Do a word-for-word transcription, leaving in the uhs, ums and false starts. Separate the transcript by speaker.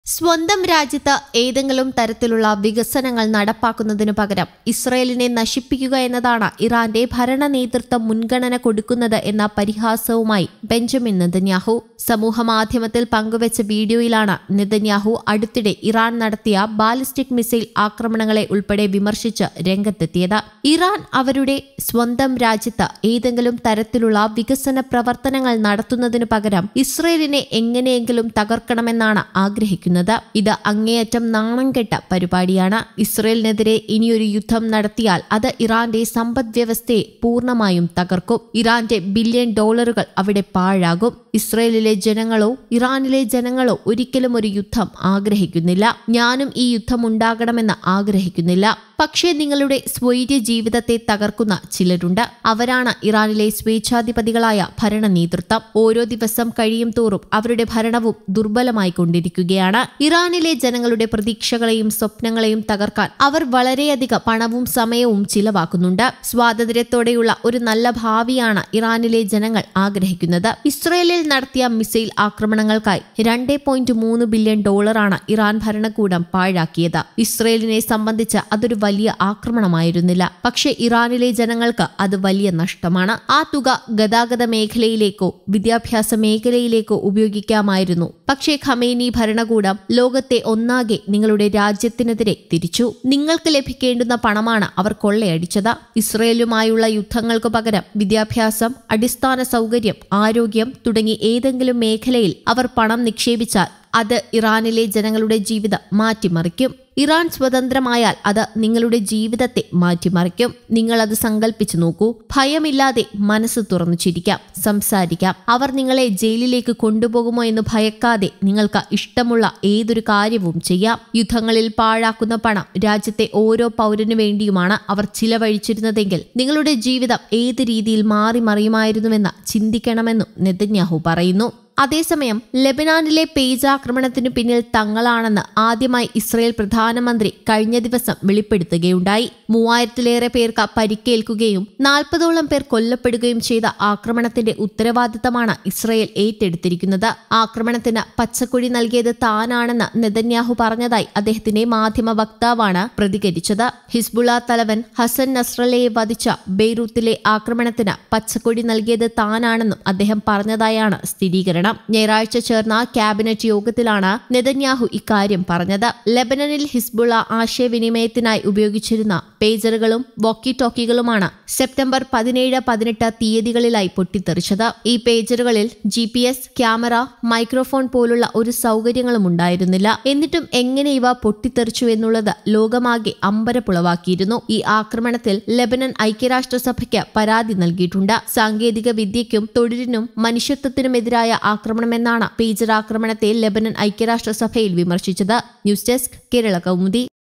Speaker 1: സ്വന്തം രാജ്യത്ത് ഏതെങ്കിലും തരത്തിലുള്ള വികസനങ്ങൾ നടപ്പാക്കുന്നതിനു പകരം ഇസ്രയേലിനെ നശിപ്പിക്കുക എന്നതാണ് ഇറാന്റെ ഭരണ നേതൃത്വം മുൻഗണന കൊടുക്കുന്നത് എന്ന പരിഹാസവുമായി ബെഞ്ചമിൻ നെതന്യാഹു സമൂഹമാധ്യമത്തിൽ പങ്കുവച്ച വീഡിയോയിലാണ് നെതന്യാഹു അടുത്തിടെ ഇറാൻ നടത്തിയ ബാലിസ്റ്റിക് മിസൈൽ ആക്രമണങ്ങളെ ഉൾപ്പെടെ വിമർശിച്ച് രംഗത്തെത്തിയത്. ഇറാൻ അവരുടെ സ്വന്തം രാജ്യത്ത് ഏതെങ്കിലും തരത്തിലുള്ള വികസന പ്രവർത്തനങ്ങൾ നടത്തുന്നതിനു പകരം ഇസ്രയേലിനെ എങ്ങനെയെങ്കിലും തകർക്കണമെന്നാണ് ആഗ്രഹിക്കുന്നത്. ഇത് അങ്ങേയറ്റം നാണം കെട്ട പരിപാടിയാണ്. ഇസ്രയേലിനെതിരെ ഇനിയൊരു യുദ്ധം നടത്തിയാൽ അത് ഇറാന്റെ സമ്പദ് വ്യവസ്ഥയെ പൂർണ്ണമായും തകർക്കും. ഇറാന്റെ ബില്യൺ ഡോളറുകൾ അവിടെ പാഴാകും. ഇസ്രയേലിലെ ജനങ്ങളോ ഇറാനിലെ ജനങ്ങളോ ഒരിക്കലും ഒരു യുദ്ധം ആഗ്രഹിക്കുന്നില്ല. ഞാനും ഈ യുദ്ധം ഉണ്ടാകണമെന്ന് ആഗ്രഹിക്കുന്നില്ല. പക്ഷേ നിങ്ങളുടെ സ്വൈര്യ ജീവിതത്തെ തകർക്കുന്ന ചിലരുണ്ട്. അവരാണ് ഇറാനിലെ സ്വേച്ഛാധിപതികളായ ഭരണ നേതൃത്വം. ഓരോ ദിവസം കഴിയും തോറും അവരുടെ ഭരണവും ദുർബലമായി കൊണ്ടിരിക്കുകയാണ്. ഇറാനിലെ ജനങ്ങളുടെ പ്രതീക്ഷകളെയും സ്വപ്നങ്ങളെയും തകർക്കാൻ അവർ വളരെയധികം പണവും സമയവും ചിലവാക്കുന്നുണ്ട്. സ്വാതന്ത്ര്യത്തോടെയുള്ള ഒരു നല്ല ഭാവിയാണ് ഇറാനിലെ ജനങ്ങൾ ആഗ്രഹിക്കുന്നത്. ഇസ്രയേലിൽ നടത്തിയ മിസൈൽ ആക്രമണങ്ങൾക്കായി രണ്ട് പോയിന്റ് മൂന്ന് ബില്യൺ ഡോളറാണ് ഇറാൻ ഭരണകൂടം പാഴാക്കിയത്. ഇസ്രയേലിനെ സംബന്ധിച്ച് അതൊരു വലിയ ആക്രമണമായിരുന്നില്ല. പക്ഷേ ഇറാനിലെ ജനങ്ങൾക്ക് അത് വലിയ നഷ്ടമാണ്. ആ തുക ഗതാഗത മേഖലയിലേക്കോ വിദ്യാഭ്യാസ മേഖലയിലേക്കോ ഉപയോഗിക്കാമായിരുന്നു. പക്ഷേ ഖമേനി ഭരണകൂടം ലോകത്തെ ഒന്നാകെ നിങ്ങളുടെ രാജ്യത്തിനെതിരെ തിരിച്ചു. നിങ്ങൾക്ക് ലഭിക്കേണ്ടുന്ന പണമാണ് അവർ കൊള്ളയടിച്ചത്. ഇസ്രയേലുമായുള്ള യുദ്ധങ്ങൾക്കു പകരം വിദ്യാഭ്യാസം, അടിസ്ഥാന സൗകര്യം, ആരോഗ്യം തുടങ്ങി ഏതെങ്കിലും മേഖലയിൽ അവർ പണം നിക്ഷേപിച്ചാൽ അത് ഇറാനിലെ ജനങ്ങളുടെ ജീവിതം മാറ്റിമറിക്കും. ഇറാൻ സ്വതന്ത്രമായാൽ അത് നിങ്ങളുടെ ജീവിതത്തെ മാറ്റിമറിക്കും. നിങ്ങൾ അത് സങ്കല്പിച്ചു നോക്കൂ. ഭയമില്ലാതെ മനസ്സ് തുറന്നു ചിരിക്കാം, സംസാരിക്കാം. അവർ നിങ്ങളെ ജയിലിലേക്ക് കൊണ്ടുപോകുമോ എന്ന് ഭയക്കാതെ നിങ്ങൾക്ക് ഇഷ്ടമുള്ള ഏതൊരു കാര്യവും ചെയ്യാം. യുദ്ധങ്ങളിൽ പാഴാക്കുന്ന പണം രാജ്യത്തെ ഓരോ പൗരനു വേണ്ടിയുമാണ് അവർ ചിലവഴിച്ചിരുന്നതെങ്കിൽ നിങ്ങളുടെ ജീവിതം ഏത് രീതിയിൽ മാറി മറിയുമായിരുന്നുവെന്ന് ചിന്തിക്കണമെന്നും നെതന്യാഹു പറയുന്നു. അതേസമയം ലെബനാനിലെ പേജ് ആക്രമണത്തിനു പിന്നിൽ തങ്ങളാണെന്ന് ആദ്യമായി ഇസ്രയേൽ പ്രധാനമന്ത്രി കഴിഞ്ഞ ദിവസം വെളിപ്പെടുത്തുകയുണ്ടായി. മൂവായിരത്തിലേറെ പേർക്ക് പരിക്കേൽക്കുകയും നാൽപ്പതോളം പേർ കൊല്ലപ്പെടുകയും ചെയ്ത ആക്രമണത്തിന്റെ ഉത്തരവാദിത്തമാണ് ഇസ്രയേൽ ഏറ്റെടുത്തിരിക്കുന്നത്. ആക്രമണത്തിന് പച്ചക്കൊടി നൽകിയത് താനാണെന്ന് നെതന്യാഹു പറഞ്ഞതായി അദ്ദേഹത്തിന്റെ മാധ്യമ വക്താവാണ് പ്രതികരിച്ചത്. ഹിസ്ബുള്ള തലവൻ ഹസൻ നസ്രല്ലയെ വധിച്ച ബെയ്റൂത്തിലെ ആക്രമണത്തിന് പച്ചക്കൊടി നൽകിയത് താനാണെന്നും അദ്ദേഹം പറഞ്ഞതായാണ് സ്ഥിരീകരണം. ഞായറാഴ്ച ചേർന്ന ക്യാബിനറ്റ് യോഗത്തിലാണ് നെതന്യാഹു ഇക്കാര്യം പറഞ്ഞത്. ലെബനനിൽ ഹിസ്ബുള്ള ആശയവിനിമയത്തിനായി ഉപയോഗിച്ചിരുന്ന പേജറുകളും വോക്കി ടോക്കികളുമാണ് സെപ്റ്റംബർ പതിനേഴ് പതിനെട്ട് തീയതികളിലായി പൊട്ടിത്തെറിച്ചത്. ഈ പേജറുകളിൽ G P S, camera, microphone പോലുള്ള ഒരു സൗകര്യങ്ങളും ഉണ്ടായിരുന്നില്ല. എന്നിട്ടും എങ്ങനെ ഇവ പൊട്ടിത്തെറിച്ചു എന്നുള്ളത് ലോകമാകെ അമ്പരപ്പുളവാക്കിയിരുന്നു. ഈ ആക്രമണത്തിൽ ലെബനൻ ഐക്യരാഷ്ട്രസഭയ്ക്ക് പരാതി നൽകിയിട്ടുണ്ട്. സാങ്കേതിക വിദ്യയ്ക്കും തൊഴിലിനും മനുഷ്യത്വത്തിനുമെതിരായ ആക്രമണമെന്നാണ് പേജർ ആക്രമണത്തെ ലെബനൻ ഐക്യരാഷ്ട്രസഭയിൽ വിമർശിച്ചത്. News desk, Kerala Kaumudi.